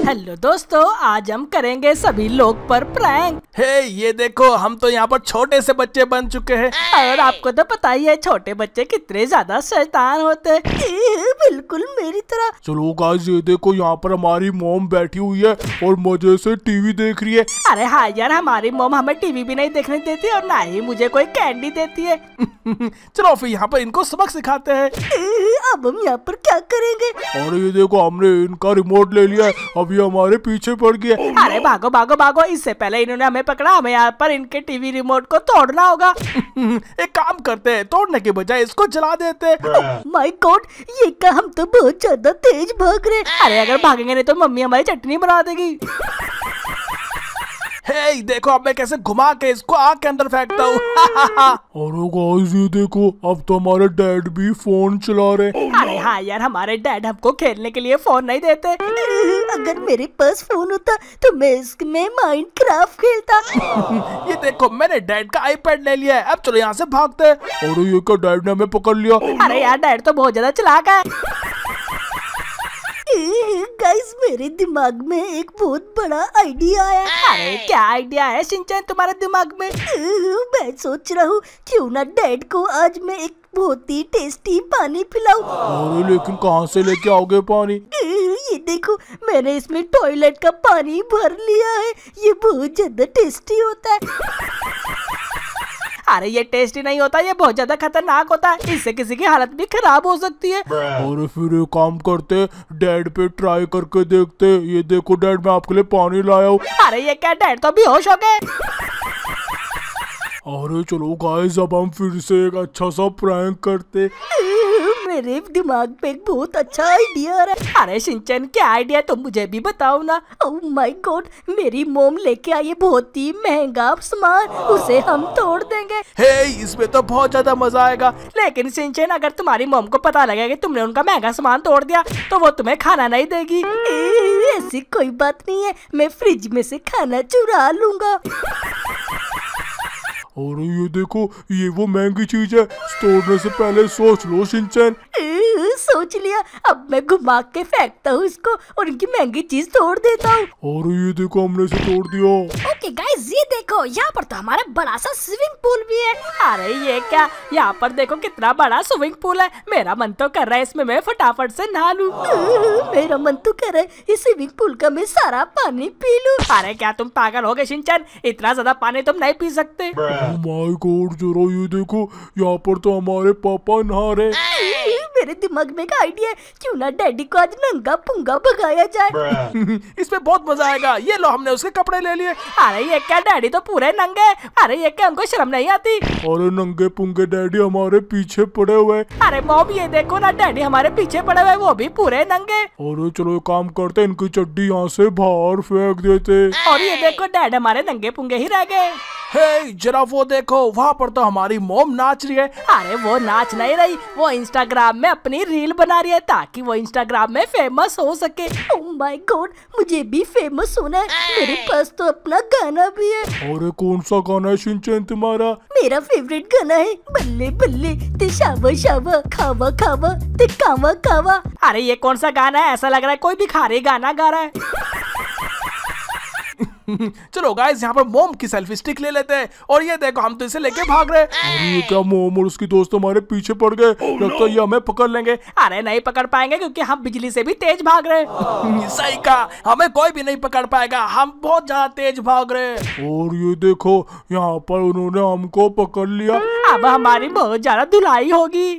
Hello दोस्तों, आज हम करेंगे सभी लोग पर प्रैंक। हे ये देखो, हम तो यहाँ पर छोटे से बच्चे बन चुके हैं और आपको तो पता ही है छोटे बच्चे कितने ज्यादा शैतान होते हैं, बिल्कुल मेरी तरह। चलो गाइस, ये देखो यहाँ पर हमारी मॉम बैठी हुई है और मजे से टीवी देख रही है। अरे हाँ यार, हमारी मॉम हमें टीवी भी नहीं देखने देती और ना ही मुझे कोई कैंडी देती है। चलो फिर यहाँ पर इनको सबक सिखाते हैं। अब हम यहाँ पर क्या करेंगे? और ये देखो, हमने इनका रिमोट ले लिया है, अब ये हमारे पीछे पड़ गया। अरे भागो भागो भागो, इससे पहले इन्होंने हमें पकड़ा। हमें यहाँ पर इनके टीवी रिमोट को तोड़ना होगा। एक काम करते हैं, तोड़ने के बजाय इसको जला देते हैं। माय गॉड, ये क्या, हम तो बहुत ज्यादा तेज भाग रहे। अरे अगर भागेंगे नहीं तो मम्मी हमारी चटनी बना देगी। हे देखो, अब मैं कैसे घुमा के इसको आग के अंदर फेंकता हूँ। अरे गाइस, ये देखो, अब तो हमारे डैड भी फोन चला रहे। अरे हाँ यार, हमारे डैड हमको खेलने के लिए फोन नहीं देते। अगर मेरे पास फोन होता तो मैं इसमें माइनक्राफ्ट खेलता। ये देखो, मैंने डैड का आईपैड ले लिया है। अब चलो यहाँ से भागते हैं। अरे ये क्या, डैड ने हमें पकड़ लिया। अरे यार, डैड तो बहुत ज्यादा चालाक है। गाइस, मेरे दिमाग में एक बहुत बड़ा आइडिया आया। अरे क्या आइडिया है शिनचैन तुम्हारे दिमाग में? मैं सोच रहा हूँ क्यों ना डैड को आज मैं एक बहुत ही टेस्टी पानी पिलाऊं। अरे लेकिन कहाँ से लेके आओगे पानी? ये देखो, मैंने इसमें टॉयलेट का पानी भर लिया है। ये बहुत ज्यादा टेस्टी होता है। अरे ये टेस्टी नहीं होता, ये बहुत ज्यादा खतरनाक होता है। इससे किसी की हालत भी खराब हो सकती है। और फिर एक काम करते, डैड पे ट्राई करके देखते। ये देखो डैड, मैं आपके लिए पानी लाया हूँ। अरे ये क्या, डैड तो बेहोश हो गए। अरे चलो गाइस, अब हम फिर से एक अच्छा सा प्रैंक करते। मेरे दिमाग पे एक बहुत अच्छा आइडिया आ रहा है। अरे शिनचैन, क्या आइडिया, तुम मुझे भी बताओ ना। ओह माय गॉड, मेरी मॉम लेके आई है बहुत ही महंगा सामान, उसे हम तोड़ देंगे। हे, इसमें तो बहुत ज्यादा मजा आएगा। लेकिन शिनचैन, अगर तुम्हारी मॉम को पता लगेगा कि तुमने उनका महंगा सामान तोड़ दिया तो वो तुम्हें खाना नहीं देगी। ऐसी कोई बात नहीं है, मैं फ्रिज में से खाना चुरा लूंगा। और ये देखो, ये वो महंगी चीज है, तोड़ने से पहले सोच लो शिनचैन। सोच लिया, अब मैं घुमा के फेंकता हूँ इसको और इनकी महंगी चीज तोड़ देता हूँ। और ये देखो, हमने इसे तोड़ दिया। ओके गाइस, ये देखो, यहाँ पर तो हमारा बड़ा सा स्विमिंग पूल भी है। अरे ये क्या, यहाँ पर देखो कितना बड़ा स्विमिंग पूल है। मेरा मन तो कर रहा है इसमें मैं फटाफट से नहा लूं। मेरा मन तो कर रहा है इस स्विमिंग पूल का मैं सारा पानी पी लूं। अरे क्या तुम पागल हो गए शिनचैन, इतना ज्यादा पानी तुम नहीं पी सकते। ओह माय गॉड, जरा ये देखो, यहाँ पर तो हमारे पापा नहा रहे। मेरे दिमाग में एक आइडिया है, क्यों ना डैडी को आज नंगा पुंगा भगाया जाए। इसमें बहुत मजा आएगा। ये लो, हमने उसके कपड़े ले लिए। अरे ये क्या, डैडी तो पूरे नंगे। अरे ये क्या, हमको शर्म नहीं आती? अरे नंगे पुंगे डैडी हमारे पीछे पड़े हुए। अरे मॉम, ये देखो ना, डैडी हमारे पीछे पड़े हुए, वो भी पूरे नंगे। अरे चलो एक काम करते, इनकी चड्डी यहाँ से बाहर फेंक देते। और ये देखो, डैड हमारे नंगे पुंगे ही रह गए। हे जरा वो देखो, वहाँ पर तो हमारी मॉम नाच रही है। अरे वो नाच नहीं रही, वो इंस्टाग्राम में अपनी रील बना रही है ताकि वो इंस्टाग्राम में फेमस हो सके। ओह माय गॉड, मुझे भी फेमस होना है। मेरे पास तो अपना गाना भी है। अरे कौन सा गाना है शिनचैन तुम्हारा? मेरा फेवरेट गाना है, बल्ले बल्ले ते शावा शावा, खावा खावा ते कावा कावा। अरे ये कौन सा गाना है? ऐसा लग रहा है कोई भिखारी गाना गा रहा है। चलो गाइस, यहाँ पर मोम की सेल्फी स्टिक ले लेते हैं। और ये देखो, हम तो इसे लेके भाग रहे हैं। अरे ये क्या, मोम और उसकी दोस्त हमारे पीछे पड़ गए। लगता है ये हमें पकड़ लेंगे। अरे नहीं पकड़ पाएंगे क्योंकि हम बिजली से भी तेज भाग रहे हैं। सही कहा, हमें कोई भी नहीं पकड़ पाएगा, हम बहुत ज्यादा तेज भाग रहे हैं। और ये देखो, यहाँ पर उन्होंने हमको पकड़ लिया। अब हमारी बहुत ज्यादा धुलाई होगी।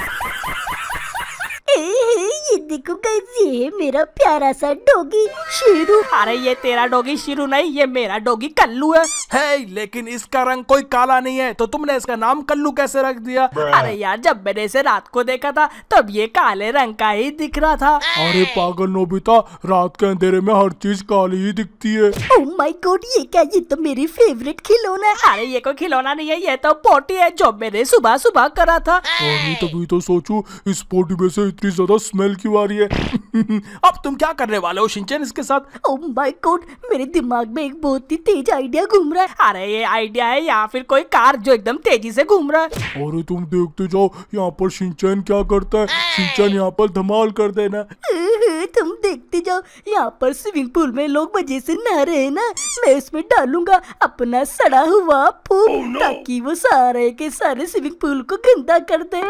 ये देखो गाइस, ये है मेरा प्यारा सा डॉगी शेरू। अरे ये तेरा डॉगी शेरू नहीं, ये मेरा डॉगी कल्लू है। हे, लेकिन इसका रंग कोई काला नहीं है, तो तुमने इसका नाम कल्लू कैसे रख दिया? अरे यार, जब मैंने इसे रात को देखा था तब ये काले रंग का ही दिख रहा था। अरे पागल नोबिता, रात के अंधेरे में हर चीज काली ही दिखती है। ओह माय गॉड, ये क्या, ये तो मेरी फेवरेट खिलौना है। अरे ये कोई खिलौना नहीं है, ये तो पोटी है जो मैंने सुबह सुबह करा था। तभी तो सोचू, इस पोटी में से इतनी ज्यादा स्मेल की बारी है। अब तुम क्या करने वाले हो शिनचैन इसके साथ? ओह माय गॉड, मेरे दिमाग में एक बहुत ही तेज आइडिया घूम रहा है। अरे ये आइडिया है या फिर कोई कार जो एकदम तेजी से घूम रहा है। अरे तुम देखते जाओ यहाँ पर शिनचैन क्या करता है। शिनचैन यहाँ पर धमाल कर देना। तुम देखते जाओ, यहाँ पर स्विमिंग पूल में लोग मजे से नहा रहे हैं ना, मैं उसमें डालूंगा अपना सड़ा हुआ पूप ताकि वो सारे के सारे स्विमिंग पूल को गंदा कर दे।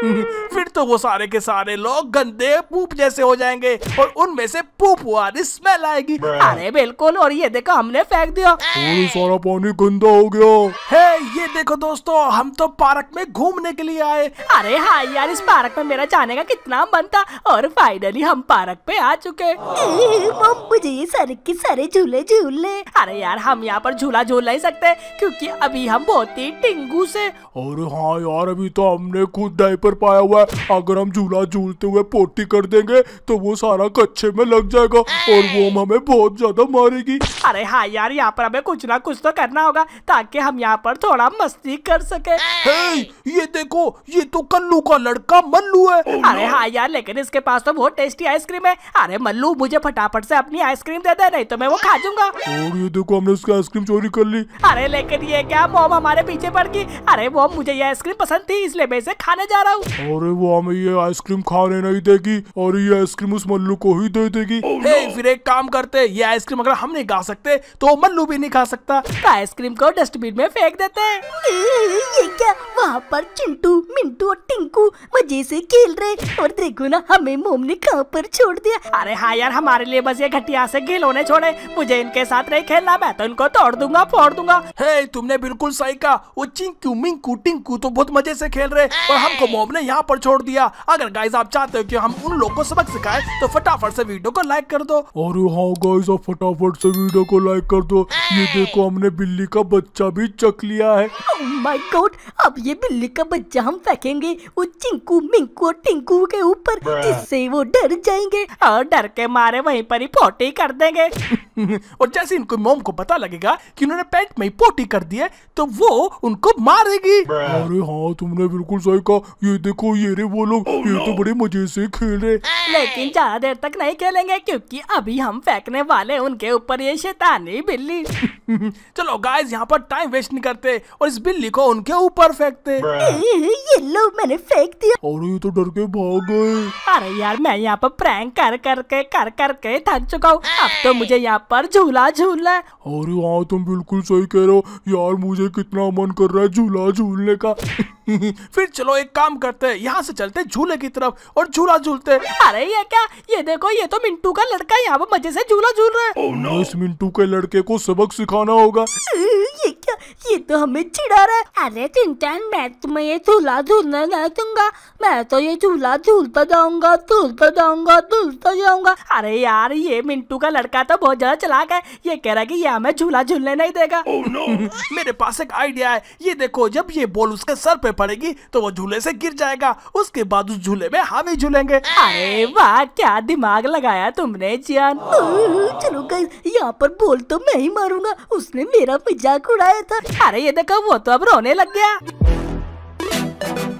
फिर तो वो सारे के सारे लोग गंदे पूप जैसे हो जाएंगे और उनमें से पूप वाली स्मेल आएगी। अरे बिल्कुल, और ये देखो हमने फेंक दिया और सारा पानी गंदा हो गया है। ये देखो दोस्तों, हम तो पार्क में घूमने के लिए आए। अरे हाँ यार, इस पार्क में मेरा जाने का कितना मन था और फाइनली हम पार्क पे आ चुके। मुझे ये सारे के सारे झूले झूलने। अरे यार हम यहाँ पर झूला झूल नहीं सकते क्योंकि अभी हम बहुत ही टिंगू से। अरे हाँ यार, अभी तो हमने खुद डायपर पाया हुआ है। अगर हम झूला झूलते हुए पोटी कर देंगे तो वो सारा कच्चे में लग जाएगा और वो हमें बहुत ज्यादा मारेगी। अरे हाँ यार, यहाँ पर हमें कुछ ना कुछ तो करना होगा ताकि हम यहाँ पर थोड़ा मस्ती कर सके। ये देखो, ये तो कल्लू का लड़का मल्लू है। अरे हाँ यार, लेकिन इसके पास तो बहुत टेस्टी आइसक्रीम है। अरे मल्लू, मुझे फटाफट से अपनी आइसक्रीम दे दे, नहीं तो मैं वो खा जाऊंगा। और ये देखो, हमने उसकी आइसक्रीम चोरी कर ली। अरे लेकिन ये क्या, मॉम हमारे पीछे पड़ गई। अरे मॉम, मुझे ये आइसक्रीम पसंद थी इसलिए मैं इसे खाने जा रहा हूँ। अरे वो हमें ये आइसक्रीम खाने नहीं देगी और ये आइसक्रीम उस मल्लू को ही दे देगी। फिर एक काम करते, ये आइसक्रीम अगर हम नहीं खा सकते तो मल्लू भी नहीं खा सकता। तो आइसक्रीम को डस्टबिन में फेंक देते हैं। ये क्या, वहाँ पर चिंटू, मिंटू और टिंकू मजे से खेल रहे और देखो ना, हमें मोम ने कहाँ पर छोड़ दिया। अरे हाँ यार, हमारे लिए बस ये घटिया से खिलौने छोड़े, मुझे इनके साथ नहीं खेलना, मैं तो इनको तोड़ दूंगा, फोड़ दूंगा। तुमने बिल्कुल सही कहा, वो चिंकू मिंकू टिंकू तो बहुत मजे से खेल रहे और हमको मोम ने यहाँ पर छोड़ दिया। अगर गाइस आप चाहते हो कि हम उन लोगों को सबक सिखाएं तो फटाफट से वीडियो को लाइक कर दो। और हाँ गाइस, आप फटाफट से वीडियो को लाइक कर दो। ये देखो, हमने बिल्ली का बच्चा भी चख लिया है। ओह माय गॉड, अब ये बिल्ली का बच्चा हम फेंकेंगे वो चिंकू मिंकू और टिंकू के ऊपर, जिससे वो डर जाएंगे और डर के मारे वहीं पर ही पोटी कर देंगे। और जैसे इनको मोम को पता लगेगा कि उन्होंने पेट में ही पोटी कर दी है तो वो उनको मारेगी। अरे हाँ, तुमने बिल्कुल सही कहा। ये देखो, ये रे वो लोग, ये तो बड़े मजे से खेल रहे। लेकिन ज्यादा देर तक नहीं खेलेंगे क्योंकि अभी हम फेंकने वाले उनके ऊपर ये शैतानी बिल्ली। चलो गाइस, यहाँ पर टाइम वेस्ट नहीं करते और इस बिल्ली को उनके ऊपर फेंकते। ये लो, मैंने फेंक दिया। और ये तो डर के भाग गए। अरे यार, मैं यहाँ पर प्रैंक कर करके थक चुका हूँ। अब तो मुझे यहाँ पर झूला झूलना है। अरे हाँ, तुम बिल्कुल सही कह रहे हो यार, मुझे कितना मन कर रहा है झूला झूलने का। फिर चलो एक काम करते हैं, यहाँ से चलते झूले की तरफ और झूला झूलते। अरे ये क्या, ये देखो, ये तो मिंटू का लड़का यहाँ पर मजे से झूला झूल रहा है। इस मिंटू के लड़के को सबक सिखाना होगा। ये क्या, ये तो हमें चिढ़ा रहा है। अरे चिंटन, मैं तुम्हें ये झूला झूलने नहीं दूंगा, मैं तो ये झूला झूलता जाऊंगा, झूलता जाऊंगा, झूलता जाऊंगा। अरे यार, ये मिंटू का लड़का तो बहुत ज्यादा चालाक है, ये कह रहा है कि ये हमें झूला झूलने नहीं देगा। मेरे पास एक आइडिया है। ये देखो, जब ये बॉल उसके सर पे पड़ेगी तो वो झूले से गिर जाएगा, उसके बाद उस झूले में हम ही झूलेंगे। अरे वाह, क्या दिमाग लगाया तुमने जियान। चलो गाइस, यहाँ पर बॉल तो मैं ही मारूंगा, उसने मेरा मजाक उड़ाया था। अरे ये देखो, वो तो अब रोने लग गया।